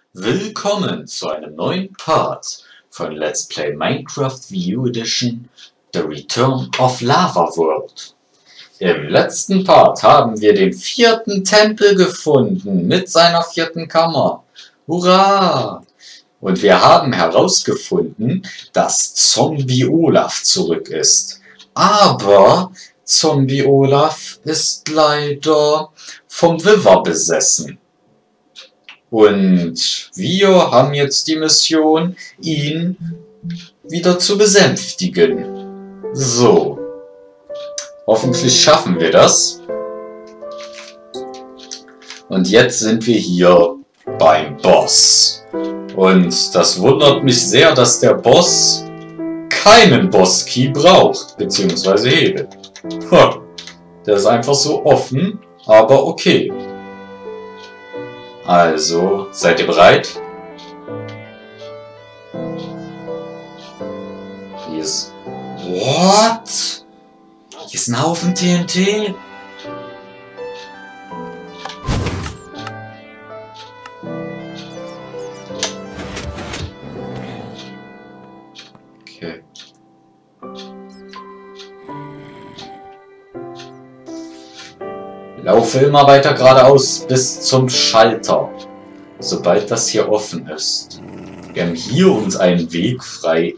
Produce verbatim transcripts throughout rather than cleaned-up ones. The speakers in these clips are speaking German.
Willkommen zu einem neuen Part von Let's Play Minecraft Wii U Edition The Return of Lava World. Im letzten Part haben wir den vierten Tempel gefunden mit seiner vierten Kammer. Hurra! Und wir haben herausgefunden, dass Zombie Olaf zurück ist. Aber Zombie Olaf ist leider vom Wither besessen. Und wir haben jetzt die Mission, ihn wieder zu besänftigen. So. Hoffentlich schaffen wir das. Und jetzt sind wir hier beim Boss. Und das wundert mich sehr, dass der Boss keinen Boss-Key braucht, beziehungsweise Hebel. Der ist einfach so offen, aber okay. Also, seid ihr bereit? Hier ist... What? Hier ist ein Haufen T N T. Okay. Laufe immer weiter geradeaus bis zum Schalter, sobald das hier offen ist. Wir haben hier uns einen Weg frei.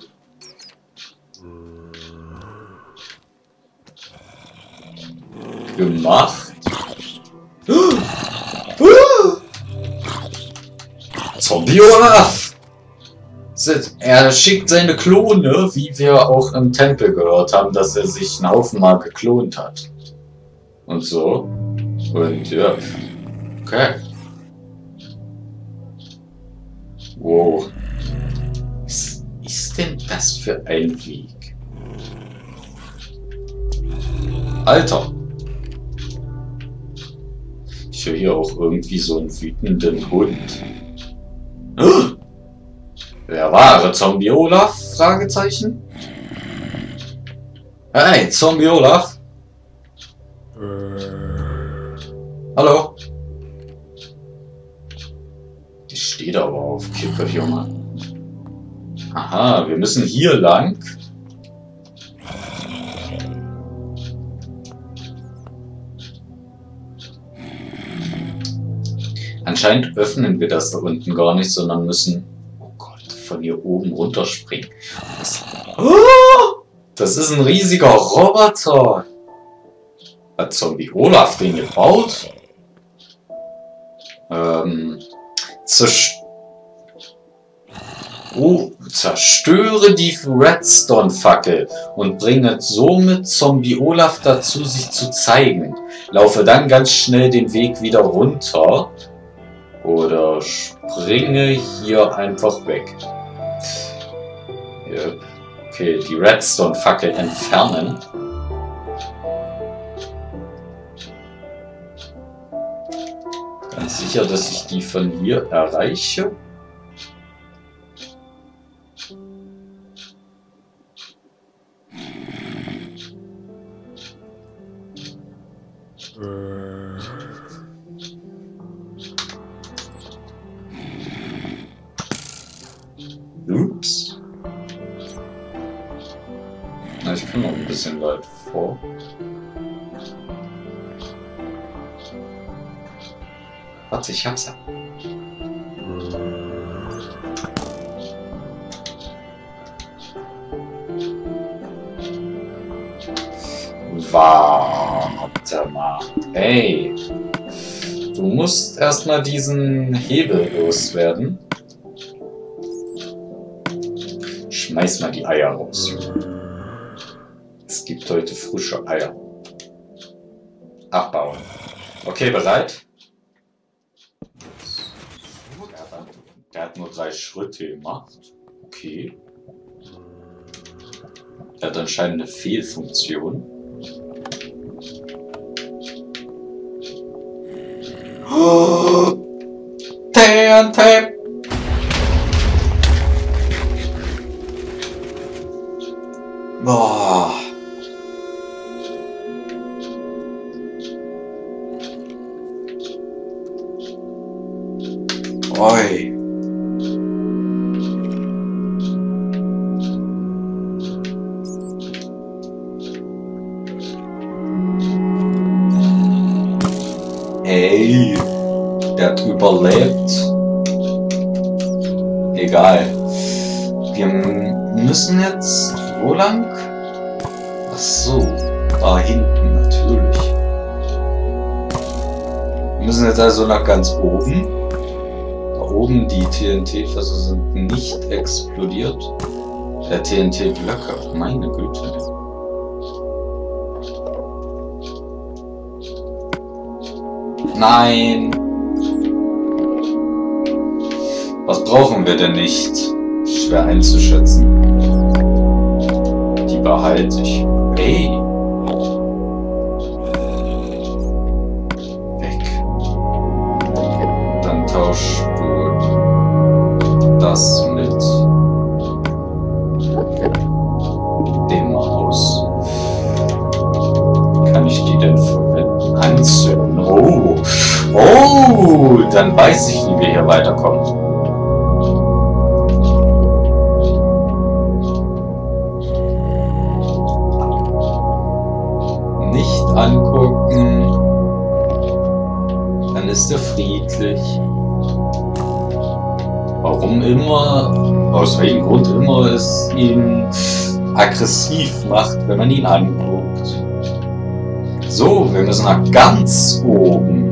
Gemacht. Uh! Uh! Zombie Olaf! Er schickt seine Klone, wie wir auch im Tempel gehört haben, dass er sich einen Haufen mal geklont hat. Und so. Und ja. Okay. Wow. Was ist denn das für ein Weg? Alter. Ich höre hier auch irgendwie so einen wütenden Hund. Oh! Wer war Zombie Olaf? Fragezeichen. Hey, Zombie Olaf. Hallo? Die steht aber auf Kippe, Junge. Aha, wir müssen hier lang. Anscheinend öffnen wir das da unten gar nicht, sondern müssen, oh Gott, von hier oben runterspringen. Das, oh, das ist ein riesiger Roboter. Hat Zombie Olaf den gebaut? Ähm, zerst oh, zerstöre die Redstone-Fackel und bringe somit Zombie Olaf dazu, sich zu zeigen. Laufe dann ganz schnell den Weg wieder runter oder springe hier einfach weg. Ja. Okay, die Redstone-Fackel entfernen. Ganz sicher, dass ich die von hier erreiche. Ups. Na, ich komme noch ein bisschen weit vor. Warte, ich hab's ja. Warte mal. Hey. Du musst erstmal diesen Hebel loswerden. Schmeiß mal die Eier raus. Es gibt heute frische Eier. Abbauen. Okay, bereit? Der hat nur drei Schritte gemacht. Okay. Der hat anscheinend eine Fehlfunktion. Oh, T N T! Boah. Oi. Ey, der hat überlebt. Egal. Wir müssen jetzt... Wo lang? Ach so, da hinten natürlich. Wir müssen jetzt also nach ganz oben. Da oben die T N T-Fässer sind nicht explodiert. Der T N T-Blöcke, meine Güte. Nein. Was brauchen wir denn nicht? Schwer einzuschätzen. Die behalte ich. Hey. Weg. Dann tauschst du das mit dem aus. Kann ich die denn verwenden? Anzünden. Oh. Oh. Dann weiß ich, wie wir hier weiterkommen. Angucken, dann ist er friedlich. Warum immer, aus welchem Grund immer es ihn aggressiv macht, wenn man ihn anguckt. So, wir müssen nach ganz oben.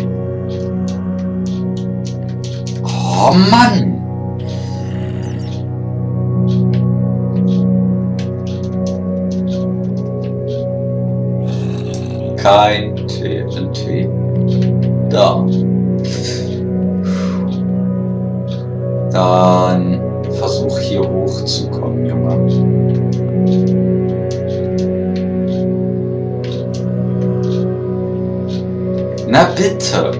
Oh Mann! Kein T N T. Da. Dann versuch hier hochzukommen, Junge. Na bitte.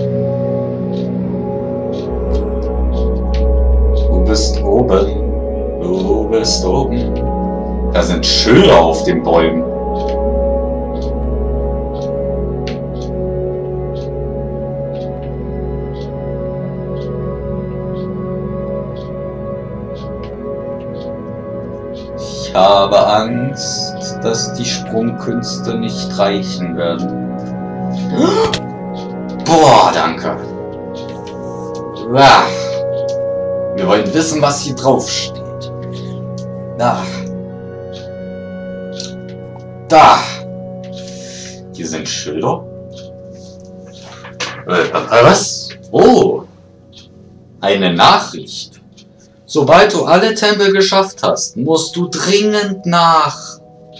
Du bist oben. Du bist oben. Da sind Schilder auf den Bäumen. Ich habe Angst, dass die Sprungkünste nicht reichen werden. Boah, danke. Ah. Wir wollen wissen, was hier drauf steht. Da. Da. Hier sind Schilder. Äh, was? Oh. Eine Nachricht. Sobald du alle Tempel geschafft hast, musst du dringend nach...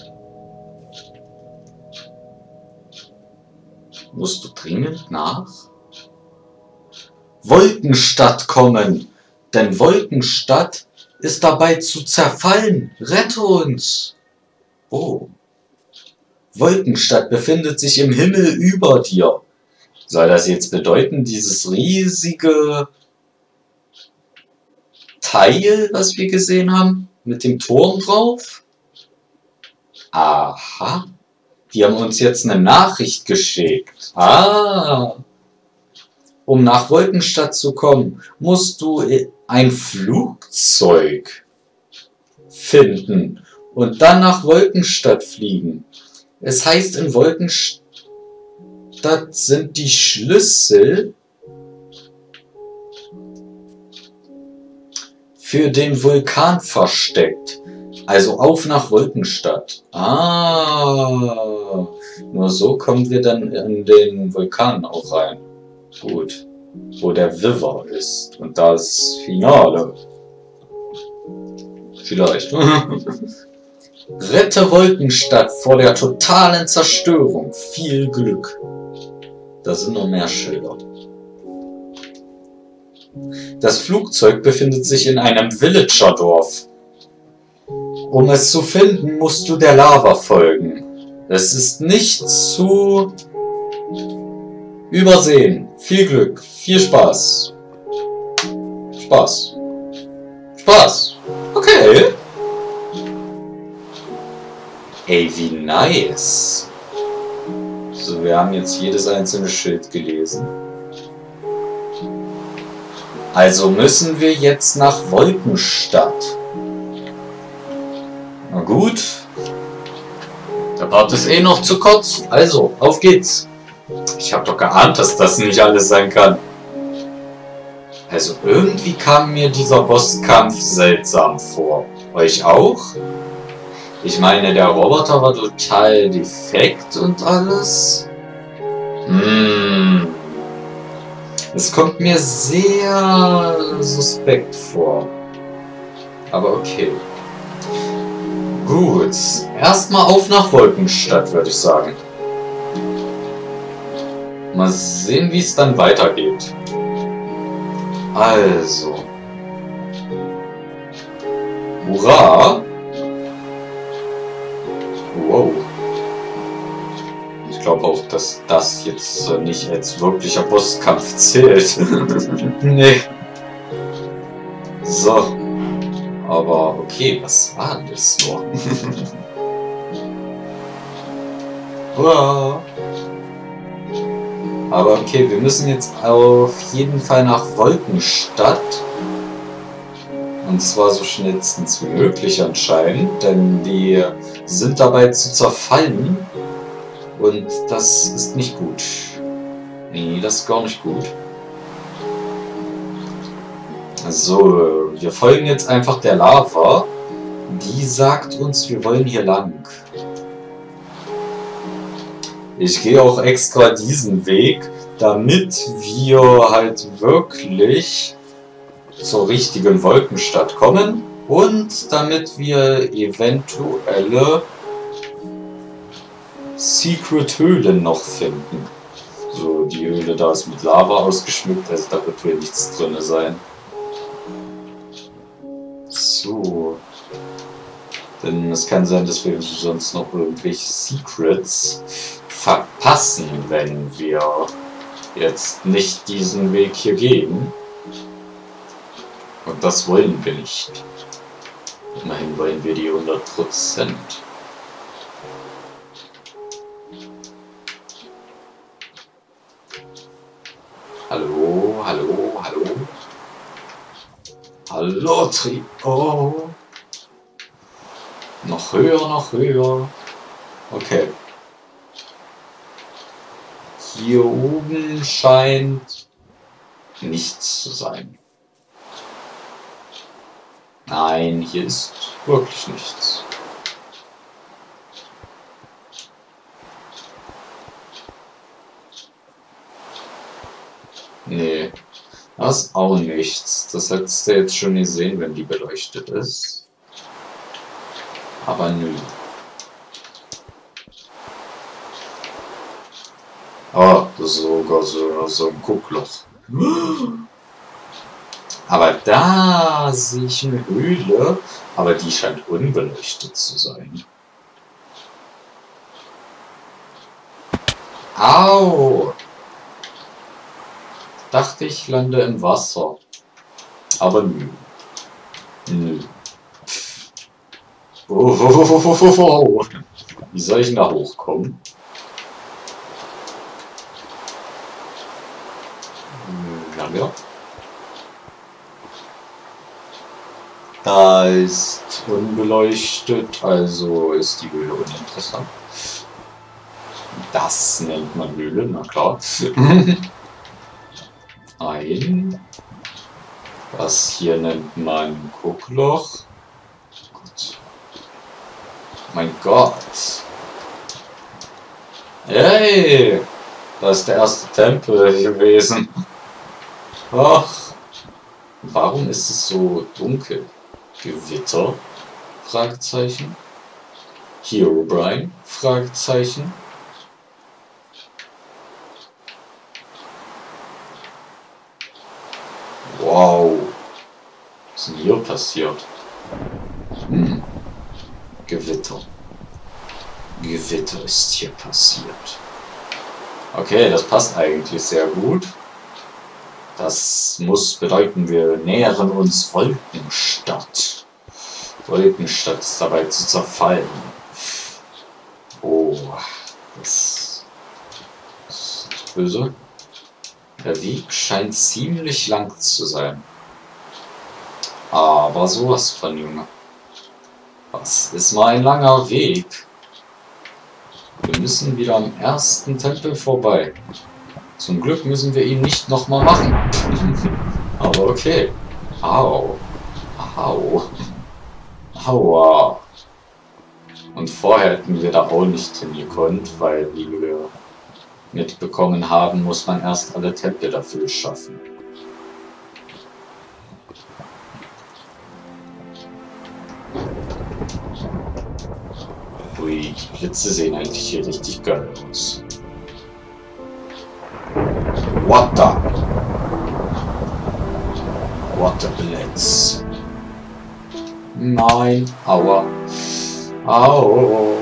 Musst du dringend nach... Wolkenstadt kommen. Denn Wolkenstadt ist dabei zu zerfallen. Rette uns! Oh. Wolkenstadt befindet sich im Himmel über dir. Soll das jetzt bedeuten, dieses riesige... Teil, was wir gesehen haben, mit dem Turm drauf? Aha. Die haben uns jetzt eine Nachricht geschickt. Ah. Um nach Wolkenstadt zu kommen, musst du ein Flugzeug finden und dann nach Wolkenstadt fliegen. Es heißt, in Wolkenstadt sind die Schlüssel für den Vulkan versteckt. Also auf nach Wolkenstadt. Ah, nur so kommen wir dann in den Vulkan auch rein. Gut. Wo der River ist. Und das Finale. Vielleicht. Rette Wolkenstadt vor der totalen Zerstörung. Viel Glück. Da sind noch mehr Schilder. Das Flugzeug befindet sich in einem Villager-Dorf. Um es zu finden, musst du der Lava folgen. Es ist nicht zu übersehen. Viel Glück, viel Spaß. Spaß. Spaß. Okay. Ey, wie nice. So, wir haben jetzt jedes einzelne Schild gelesen. Also müssen wir jetzt nach Wolkenstadt. Na gut. Der Part ist eh noch zu kurz. Also, auf geht's. Ich habe doch geahnt, dass das nicht alles sein kann. Also irgendwie kam mir dieser Bosskampf seltsam vor. Euch auch? Ich meine, der Roboter war total defekt und alles. Hm. Es kommt mir sehr suspekt vor. Aber okay. Gut. Erstmal auf nach Wolkenstadt, würde ich sagen. Mal sehen, wie es dann weitergeht. Also. Hurra! Wow. Ich glaube auch, dass das jetzt nicht als wirklicher Bosskampf zählt. Nee. So. Aber okay, was war denn das so? Hurra! Aber okay, wir müssen jetzt auf jeden Fall nach Wolkenstadt. Und zwar so schnellstens wie möglich anscheinend, denn die sind dabei zu zerfallen. Und das ist nicht gut. Nee, das ist gar nicht gut. So, wir folgen jetzt einfach der Lava. Die sagt uns, wir wollen hier lang. Ich gehe auch extra diesen Weg, damit wir halt wirklich zur richtigen Wolkenstadt kommen und damit wir eventuelle Secret-Höhlen noch finden. So, die Höhle da ist mit Lava ausgeschmückt, also da wird wohl nichts drin sein. So. Denn es kann sein, dass wir sonst noch irgendwelche Secrets verpassen, wenn wir jetzt nicht diesen Weg hier gehen. Und das wollen wir nicht. Immerhin wollen wir die hundert Prozent. Hallo, hallo, hallo. Hallo, Trio. Noch höher, noch höher. Okay. Hier oben scheint nichts zu sein. Nein, hier ist wirklich nichts. Nee, das ist auch nichts. Das hättest du jetzt schon gesehen, wenn die beleuchtet ist. Aber nö. Oh, das ist sogar so, so ein Guckloch. Aber da sehe ich eine Höhle, aber die scheint unbeleuchtet zu sein. Au! Dachte ich lande im Wasser. Aber nö. Nö. Oh, oh, oh, oh, oh, oh. Wie soll ich denn da hochkommen? Ja, ja. Da ist unbeleuchtet, also ist die Höhle uninteressant. Das nennt man Höhle, na klar. Ein. Das hier nennt man Guckloch. Gut. Mein Gott. Hey! Das ist der erste Tempel gewesen. Ach. Warum ist es so dunkel? Gewitter? Fragezeichen. Herobrine? Fragezeichen. Wow. Was ist denn hier passiert? Hm. Gewitter. Gewitter ist hier passiert. Okay, das passt eigentlich sehr gut. Das muss bedeuten, wir nähern uns Wolkenstadt. Wolkenstadt ist dabei zu zerfallen. Oh, das ist böse. Der Weg scheint ziemlich lang zu sein. Aber sowas von, Junge. Das ist mal ein langer Weg. Wir müssen wieder am ersten Tempel vorbei. Zum Glück müssen wir ihn nicht nochmal machen. Aber okay. Au. Au. Aua. Und vorher hätten wir da auch nicht hin gekonnt, weil, wie wir mitbekommen haben, muss man erst alle Tempel dafür schaffen. Ui, die Blitze sehen eigentlich hier richtig geil aus. What the? What the Blitz? Nein, aua. Au.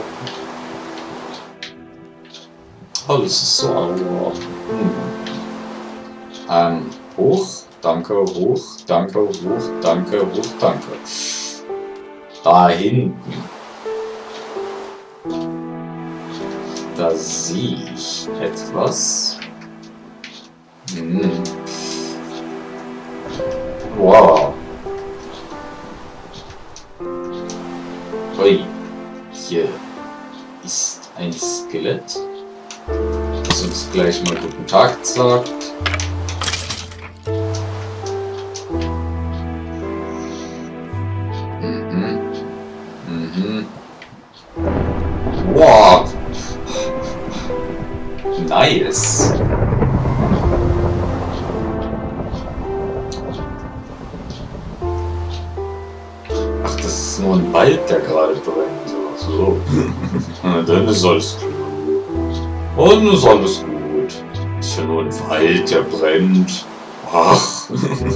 Oh, das ist so aua. Hm. Ähm, hoch, danke, hoch, danke, hoch, danke, hoch, danke. Da hinten. Da sehe ich etwas. Hm. Wow. Ui. Hier ist ein Skelett, das uns gleich mal guten Tag sagt. Mhm. Mhm. Wow. Nice. Ach, das ist nur ein Wald, der gerade brennt. So. Dann ist alles gut. Und ist alles gut. Ist ja nur ein Wald, der brennt. Ach.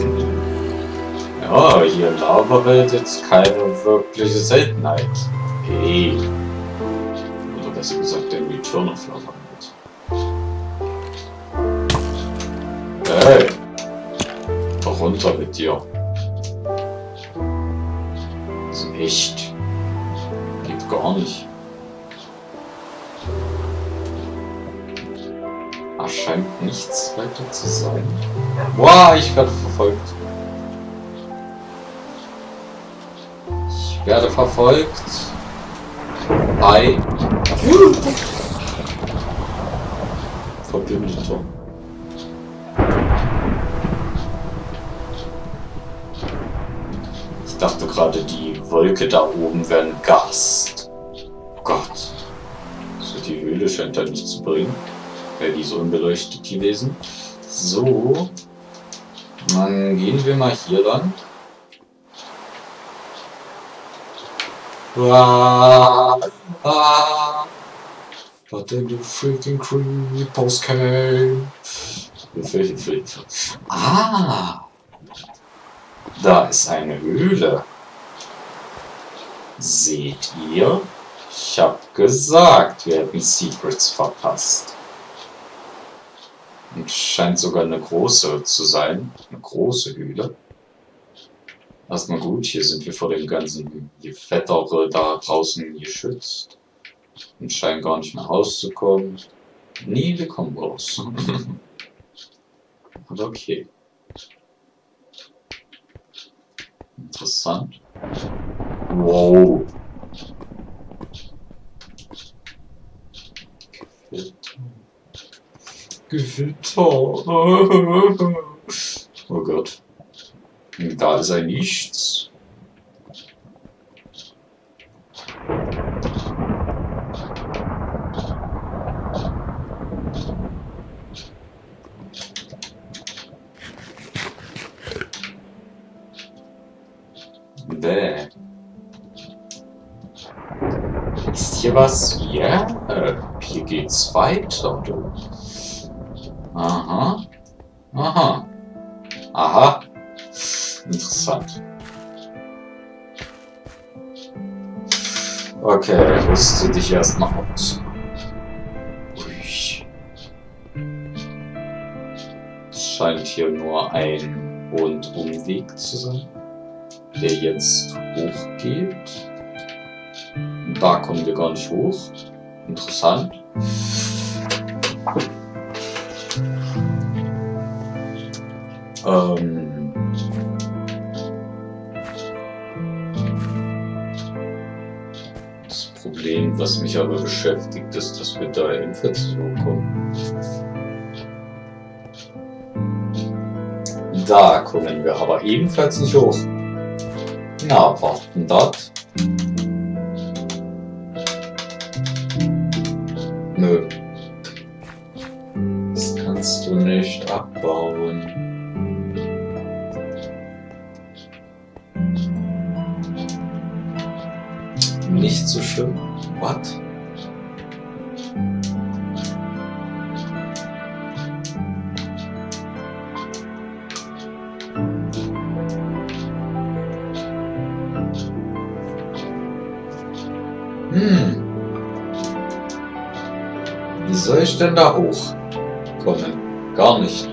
Ja, hier in Lava-Welt jetzt keine wirkliche Seltenheit. Hey. Oder besser gesagt, der Return of Lava-Welt. Hey. Doch runter mit dir. Also echt. Geht gar nicht. Ah, scheint nichts weiter zu sein. Wow, ich werde verfolgt. Ich werde verfolgt. Hi. Verbündeter. Ich dachte gerade, die Wolke da oben wäre ein Gast. Oh Gott. Also die Höhle scheint da nicht zu bringen. Wäre die so unbeleuchtet gewesen. So. Dann gehen wir mal hier lang. Ah, ah, but then the freaking creepers came. Hilfe, Hilfe, Hilfe. Ah! Da ist eine Höhle. Seht ihr? Ich hab gesagt, wir hätten Secrets verpasst. Und scheint sogar eine große zu sein. Eine große Höhle. Erstmal gut, hier sind wir vor dem ganzen Gefettere da draußen geschützt. Und scheinen gar nicht mehr rauszukommen. Nee, wir kommen raus. Aber okay. Interessant. Wow. Gewitter. Oh Gott. Da ist ein Nichts. Bäh. Ist hier was? Ja, äh, hier geht's weiter. Du. Aha. Aha. Aha. Interessant. Okay, rüste dich erstmal aus. Ruhig. Es scheint hier nur ein Rundumweg zu sein, der jetzt hochgeht. Und da kommen wir gar nicht hoch. Interessant. Ähm. Das Problem Was mich aber beschäftigt, ist, dass wir da ebenfalls nicht hochkommen. Da kommen wir aber ebenfalls nicht hoch. Na, warten dort. Nö. Das kannst du nicht abbauen. Nicht so schlimm. What? Hm. Wie soll ich denn da hochkommen? Gar nicht.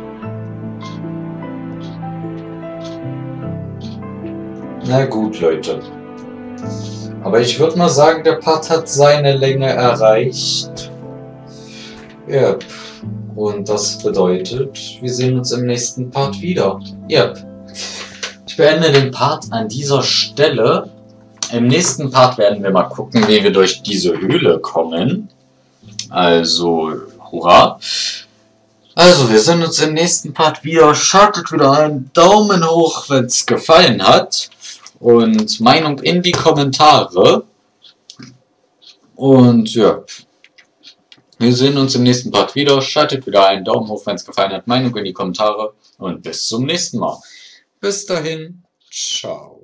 Na gut, Leute. Aber ich würde mal sagen, der Part hat seine Länge erreicht. Ja. Und das bedeutet, wir sehen uns im nächsten Part wieder. Ja. Ich beende den Part an dieser Stelle. Im nächsten Part werden wir mal gucken, wie wir durch diese Höhle kommen. Also, hurra. Also, wir sehen uns im nächsten Part wieder. Schaltet wieder einen Daumen hoch, wenn es gefallen hat. Und Meinung in die Kommentare. Und ja, wir sehen uns im nächsten Part wieder. Schaltet wieder einen Daumen hoch, wenn es gefallen hat. Meinung in die Kommentare. Und bis zum nächsten Mal. Bis dahin. Ciao.